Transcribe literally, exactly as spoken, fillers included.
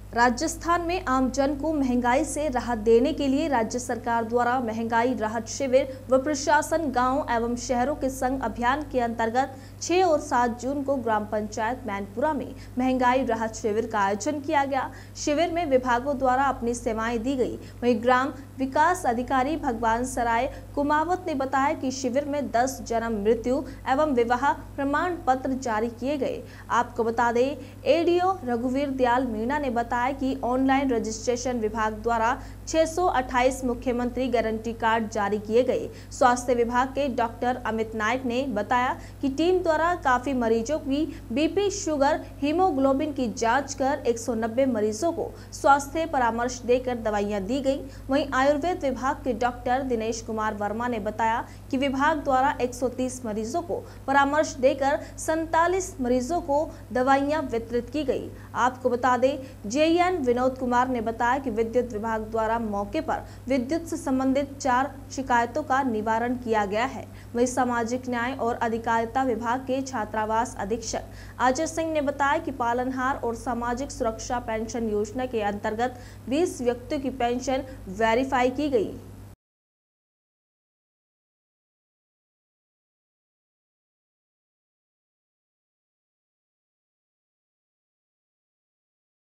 राजस्थान में आमजन को महंगाई से राहत देने के लिए राज्य सरकार द्वारा महंगाई राहत शिविर व प्रशासन गांव एवं शहरों के संग अभियान के अंतर्गत छह और सात जून को ग्राम पंचायत मैनपुरा में महंगाई राहत शिविर का आयोजन किया गया। शिविर में विभागों द्वारा अपनी सेवाएं दी गई। वहीं ग्राम विकास अधिकारी भगवान सराय कुमावत ने बताया कि शिविर में दस जन्म मृत्यु एवं विवाह प्रमाण पत्र जारी किए गए। आपको बता दें, एडीओ रघुवीर दयाल मीणा ने बताया कि ऑनलाइन रजिस्ट्रेशन विभाग द्वारा छह सौ अट्ठाईस मुख्यमंत्री गारंटी कार्ड जारी किए गए। स्वास्थ्य विभाग के डॉक्टर अमित नायक ने बताया कि टीम द्वारा काफी मरीजों की बीपी, शुगर, हीमोग्लोबिन की जांच कर एक सौ नब्बे मरीजों को स्वास्थ्य परामर्श देकर दवाइयां दी गई। वहीं आयुर्वेद विभाग के डॉक्टर दिनेश कुमार वर्मा ने बताया कि विभाग द्वारा एक सौ तीस मरीजों को परामर्श देकर सैंतालीस मरीजों को दवाइयां वितरित की गई। आपको बता दें, जेईएन विनोद कुमार ने बताया कि विद्युत विभाग द्वारा मौके पर विद्युत से संबंधित चार शिकायतों का निवारण किया गया है। वहीं सामाजिक न्याय और अधिकारिता विभाग के छात्रावास अधीक्षक अजय सिंह ने बताया कि पालनहार और सामाजिक सुरक्षा पेंशन योजना के अंतर्गत बीस व्यक्तियों की पेंशन वेरीफाई की गई।